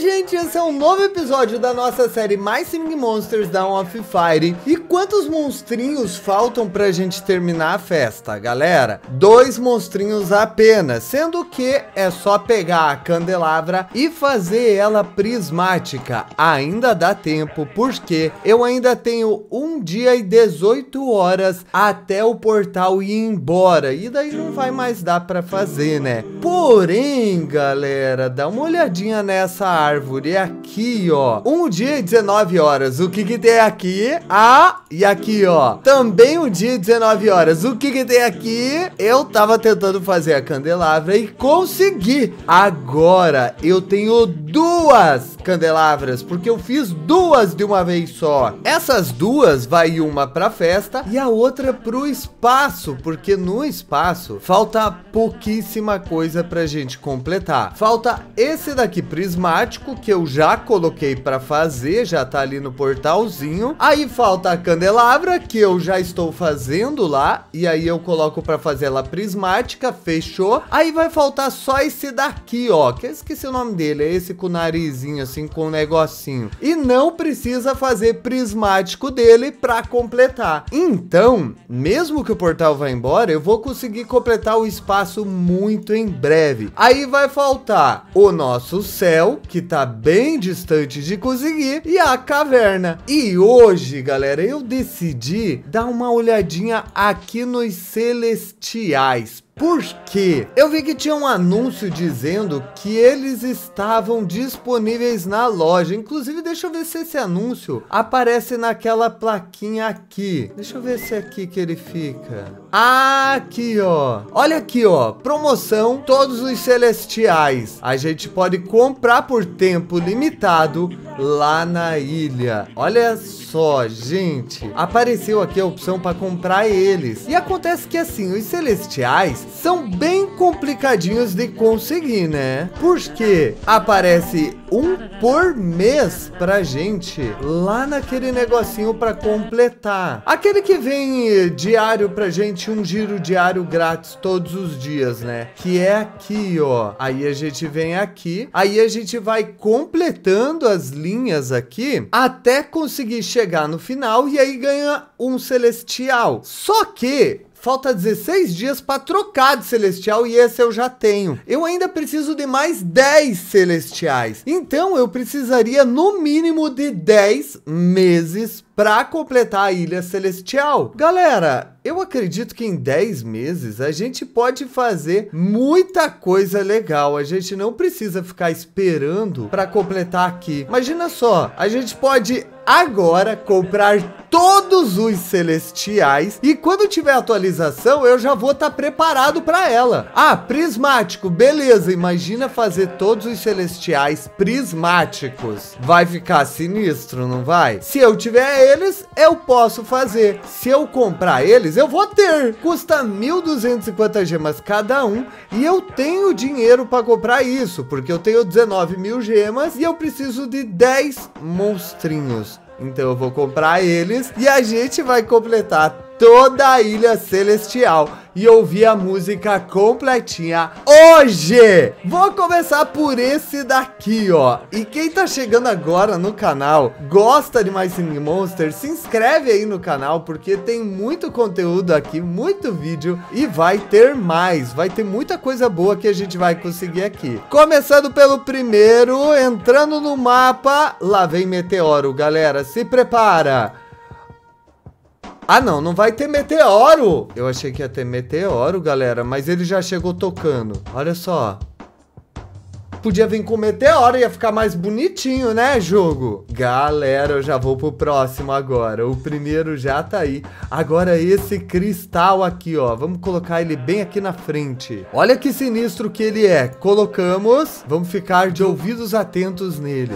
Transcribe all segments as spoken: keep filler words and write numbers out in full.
gente, esse é um novo episódio da nossa série My Singing Monsters Dawn of Fire. E quantos monstrinhos faltam pra gente terminar a festa, galera? Dois monstrinhos apenas, sendo que é só pegar a candelabra e fazer ela prismática. Ainda dá tempo, porque eu ainda tenho um dia e dezoito horas até o portal ir embora. E daí não vai mais dar pra fazer, né? Porém, galera, dá uma olhadinha nessa árvore aqui, ó. Um dia e dezenove horas. O que que tem aqui? Ah, e aqui, ó. Também um dia e dezenove horas. O que que tem aqui? Eu tava tentando fazer a candelabra e consegui. Agora eu tenho duas candelabras, porque eu fiz duas de uma vez só. Essas duas vai uma pra festa e a outra pro espaço, porque no espaço falta pouquíssima coisa pra gente completar. Falta esse daqui prismático, que eu já coloquei pra fazer, já tá ali no portalzinho. Aí falta a candelabra, que eu já estou fazendo lá, e aí eu coloco pra fazer ela prismática, fechou. Aí vai faltar só esse daqui, ó, que eu esqueci o nome dele, é esse com o narizinho assim, com um negocinho. E não precisa fazer prismático dele pra completar. Então, mesmo que o portal vá embora, eu vou conseguir completar o espaço muito em breve. Aí vai faltar o nosso céu, que tá bem distante de conseguir, e a caverna. E hoje, galera, eu decidi dar uma olhadinha aqui nos celestiais. Por quê? Eu vi que tinha um anúncio dizendo que eles estavam disponíveis na loja. Inclusive, deixa eu ver se esse anúncio aparece naquela plaquinha aqui. Deixa eu ver se é aqui que ele fica. Aqui, ó. Olha aqui, ó. Promoção, todos os celestiais. A gente pode comprar por tempo limitado lá na ilha. Olha só, gente. Apareceu aqui a opção para comprar eles. E acontece que assim, os celestiais são bem complicadinhos de conseguir, né? Porque aparece um por mês pra gente lá naquele negocinho pra completar. Aquele que vem diário pra gente, um giro diário grátis todos os dias, né? Que é aqui, ó. Aí a gente vem aqui, aí a gente vai completando as linhas aqui até conseguir chegar no final e aí ganha um celestial. Só que falta dezesseis dias para trocar de celestial e esse eu já tenho. Eu ainda preciso de mais dez celestiais. Então eu precisaria no mínimo de dez meses para completar a ilha celestial. Galera, eu acredito que em dez meses a gente pode fazer muita coisa legal. A gente não precisa ficar esperando para completar aqui. Imagina só, a gente pode agora comprar todos os celestiais e quando tiver atualização eu já vou estar tá preparado para ela. Ah, prismático, beleza. Imagina fazer todos os celestiais prismáticos. Vai ficar sinistro, não vai? Se eu tiver eles, eu posso fazer. Se eu comprar eles, eu vou ter. Custa mil duzentas e cinquenta gemas cada um e eu tenho dinheiro para comprar isso, porque eu tenho dezenove mil gemas e eu preciso de dez monstrinhos. Então eu vou comprar eles e a gente vai completar toda a ilha celestial e ouvir a música completinha hoje. Vou começar por esse daqui, ó. E quem tá chegando agora no canal, gosta de My Singing Monsters, se inscreve aí no canal, porque tem muito conteúdo aqui, muito vídeo e vai ter mais. Vai ter muita coisa boa que a gente vai conseguir aqui. Começando pelo primeiro, entrando no mapa, lá vem meteoro, galera. Se prepara. Ah, não, não vai ter meteoro. Eu achei que ia ter meteoro, galera, mas ele já chegou tocando. Olha só. Podia vir com meteoro, ia ficar mais bonitinho, né, jogo? Galera, eu já vou pro próximo agora. O primeiro já tá aí. Agora esse cristal aqui, ó. Vamos colocar ele bem aqui na frente. Olha que sinistro que ele é. Colocamos. Vamos ficar de ouvidos atentos nele.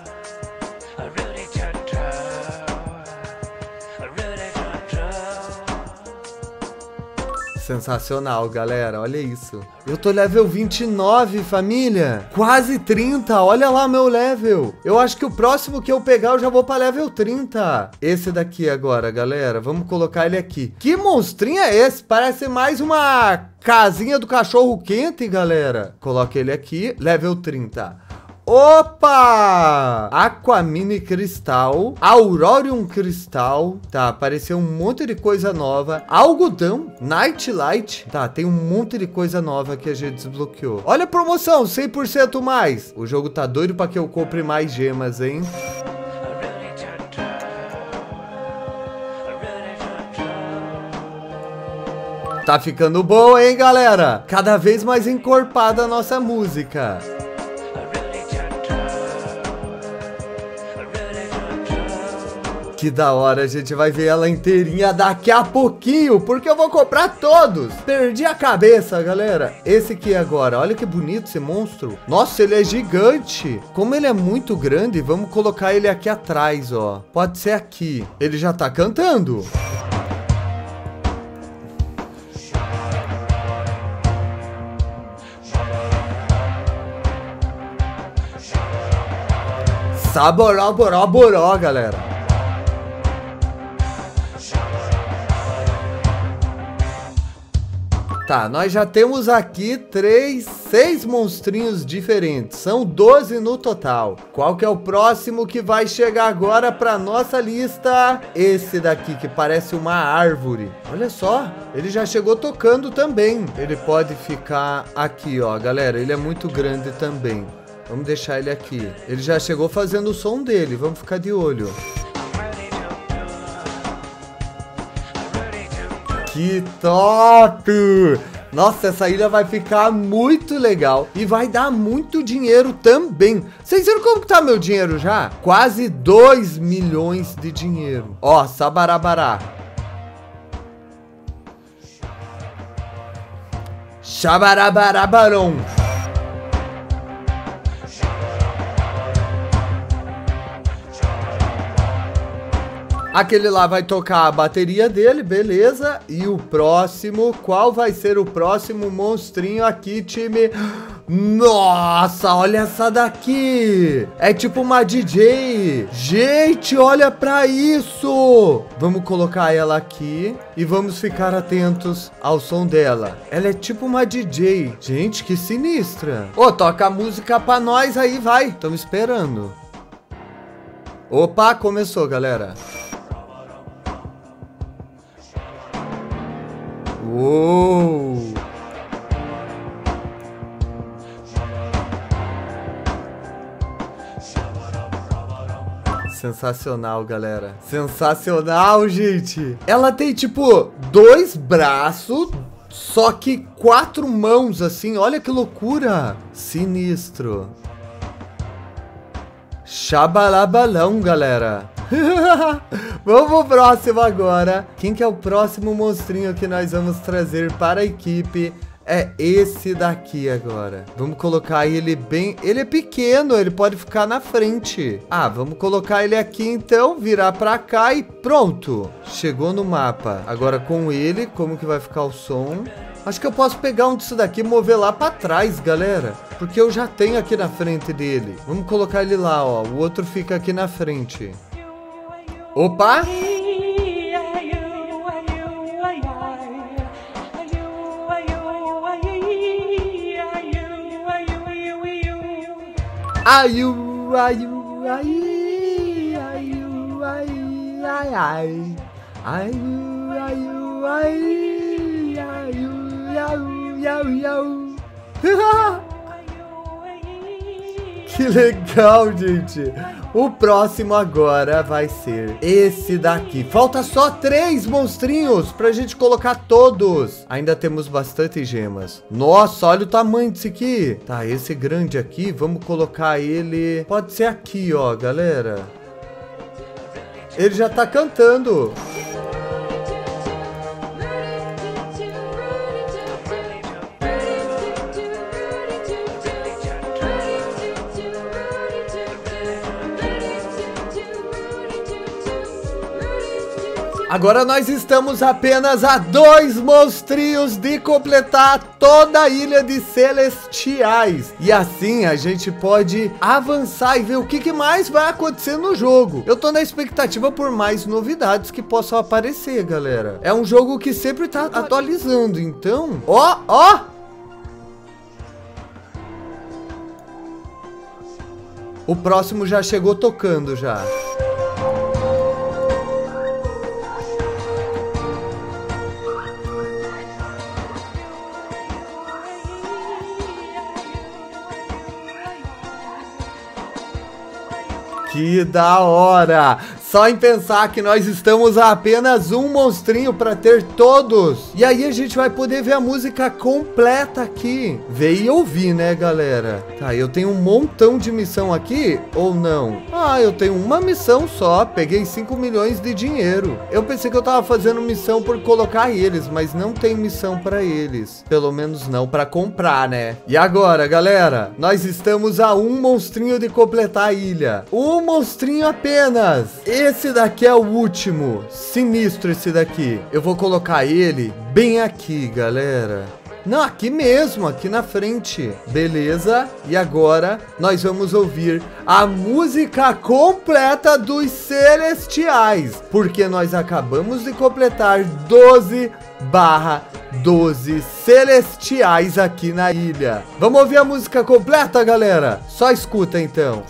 Sensacional, galera, olha isso. Eu tô level vinte e nove, família. Quase trinta, olha lá meu level. Eu acho que o próximo que eu pegar eu já vou pra level trinta. Esse daqui agora, galera, vamos colocar ele aqui. Que monstrinho é esse? Parece mais uma casinha do cachorro quente, galera. Coloca ele aqui, level trinta. Opa! Aquamine Cristal, Aurorium Cristal, tá, apareceu um monte de coisa nova. Algodão, Nightlight, tá, tem um monte de coisa nova que a gente desbloqueou. Olha a promoção, cem por cento mais. O jogo tá doido pra que eu compre mais gemas, hein? Tá ficando bom, hein, galera? Cada vez mais encorpada a nossa música. Que da hora, a gente vai ver ela inteirinha daqui a pouquinho, porque eu vou comprar todos. Perdi a cabeça, galera. Esse aqui agora, olha que bonito esse monstro. Nossa, ele é gigante. Como ele é muito grande, vamos colocar ele aqui atrás, ó. Pode ser aqui. Ele já tá cantando. Saboró, boró, boró, galera. Tá, nós já temos aqui três, seis monstrinhos diferentes. São doze no total. Qual que é o próximo que vai chegar agora pra nossa lista? Esse daqui, que parece uma árvore. Olha só, ele já chegou tocando também. Ele pode ficar aqui, ó, galera. Ele é muito grande também. Vamos deixar ele aqui. Ele já chegou fazendo o som dele. Vamos ficar de olho. Que top! Nossa, essa ilha vai ficar muito legal. E vai dar muito dinheiro também. Vocês viram como que tá meu dinheiro já? Quase dois milhões de dinheiro. Ó, sabarabará. Xabarabarabarão. Aquele lá vai tocar a bateria dele, beleza. E o próximo, qual vai ser o próximo monstrinho aqui, time? Nossa, olha essa daqui. É tipo uma D J. Gente, olha pra isso. Vamos colocar ela aqui e vamos ficar atentos ao som dela. Ela é tipo uma D J. Gente, que sinistra. Ô, toca a música pra nós aí, vai. Estamos esperando. Opa, começou, galera. Uou! Sensacional, galera. Sensacional, gente. Ela tem, tipo, dois braços, só que quatro mãos, assim. Olha que loucura. Sinistro. Xabalabalão, galera. Vamos pro próximo agora. Quem que é o próximo monstrinho que nós vamos trazer para a equipe? É esse daqui agora. Vamos colocar ele bem... Ele é pequeno, ele pode ficar na frente. Ah, vamos colocar ele aqui então, virar pra cá e pronto. Chegou no mapa. Agora com ele, como que vai ficar o som? Acho que eu posso pegar um disso daqui e mover lá pra trás, galera. Porque eu já tenho aqui na frente dele. Vamos colocar ele lá, ó. O outro fica aqui na frente. Opa! Aiu, aiu, ai, aiu, ai, ai, ai. Aiu, aiu, ai, aiu, iau, iau, iau. Que legal, gente. O próximo agora vai ser esse daqui. Falta só três monstrinhos pra gente colocar todos. Ainda temos bastante gemas. Nossa, olha o tamanho desse aqui. Tá, esse grande aqui, vamos colocar ele... Pode ser aqui, ó, galera. Ele já tá cantando. Agora nós estamos apenas a dois monstrinhos de completar toda a ilha de Celestiais. E assim a gente pode avançar e ver o que, que mais vai acontecer no jogo. Eu tô na expectativa por mais novidades que possam aparecer, galera. É um jogo que sempre tá atualizando, então... Ó, ó! O próximo já chegou tocando já. Que da hora! Só em pensar que nós estamos a apenas um monstrinho para ter todos. E aí a gente vai poder ver a música completa aqui. Ver e ouvir, né, galera? Tá, eu tenho um montão de missão aqui ou não? Ah, eu tenho uma missão só. Peguei cinco milhões de dinheiro. Eu pensei que eu tava fazendo missão por colocar eles, mas não tem missão para eles. Pelo menos não para comprar, né? E agora, galera? Nós estamos a um monstrinho de completar a ilha. Um monstrinho apenas. Esse daqui é o último. Sinistro esse daqui. Eu vou colocar ele bem aqui, galera. Não, aqui mesmo, aqui na frente. Beleza? E agora nós vamos ouvir a música completa dos Celestiais. Porque nós acabamos de completar doze barra doze Celestiais aqui na ilha. Vamos ouvir a música completa, galera? Só escuta então.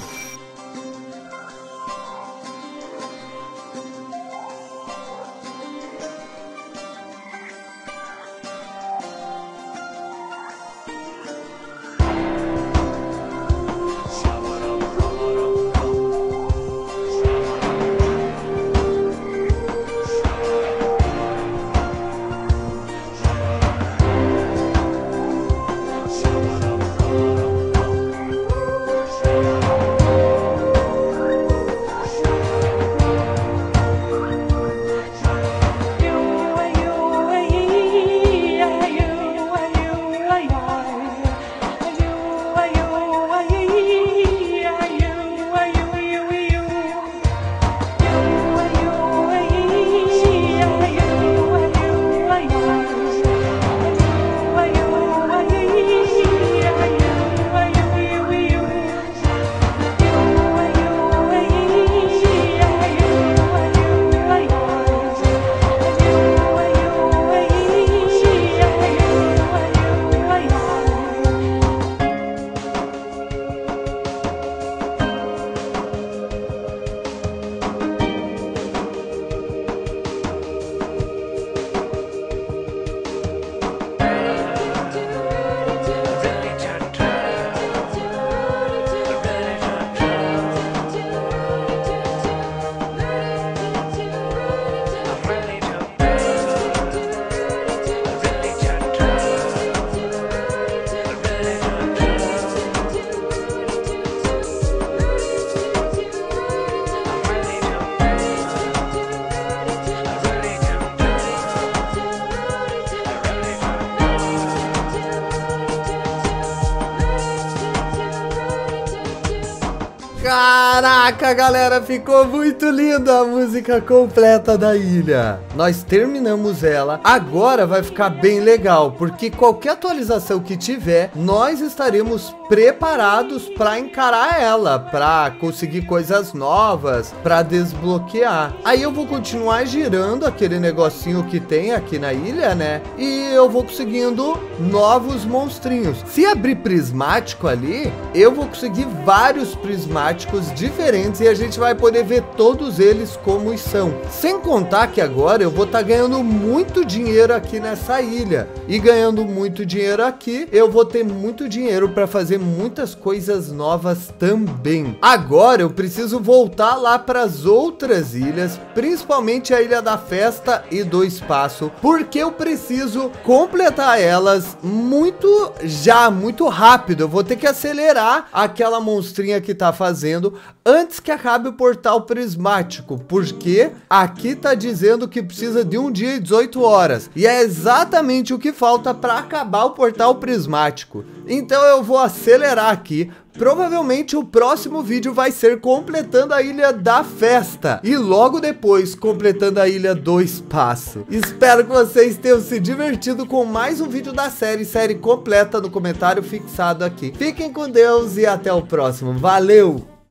Caraca, galera, ficou muito linda a música completa da ilha. Nós terminamos ela. Agora vai ficar bem legal, porque qualquer atualização que tiver, nós estaremos preparados para encarar ela, para conseguir coisas novas, para desbloquear. Aí eu vou continuar girando aquele negocinho que tem aqui na ilha, né? E eu vou conseguindo novos monstrinhos. Se abrir prismático ali, eu vou conseguir vários prismáticos diferentes e a gente vai poder ver todos eles como são. Sem contar que agora eu vou estar tá ganhando muito dinheiro aqui nessa ilha. E ganhando muito dinheiro aqui, eu vou ter muito dinheiro para fazer muitas coisas novas também. Agora eu preciso voltar lá para as outras ilhas, principalmente a Ilha da Festa e do Espaço, porque eu preciso completar elas muito já, muito rápido. Eu vou ter que acelerar aquela monstrinha que tá fazendo antes que acabe o portal prismático, porque aqui tá dizendo que precisa de um dia e dezoito horas, e é exatamente o que falta para acabar o portal prismático. Então eu vou acelerar aqui. Provavelmente o próximo vídeo vai ser completando a Ilha da Festa e logo depois completando a Ilha do Espaço. Espero que vocês tenham se divertido com mais um vídeo da série, série completa no comentário fixado aqui. Fiquem com Deus e até o próximo. Valeu!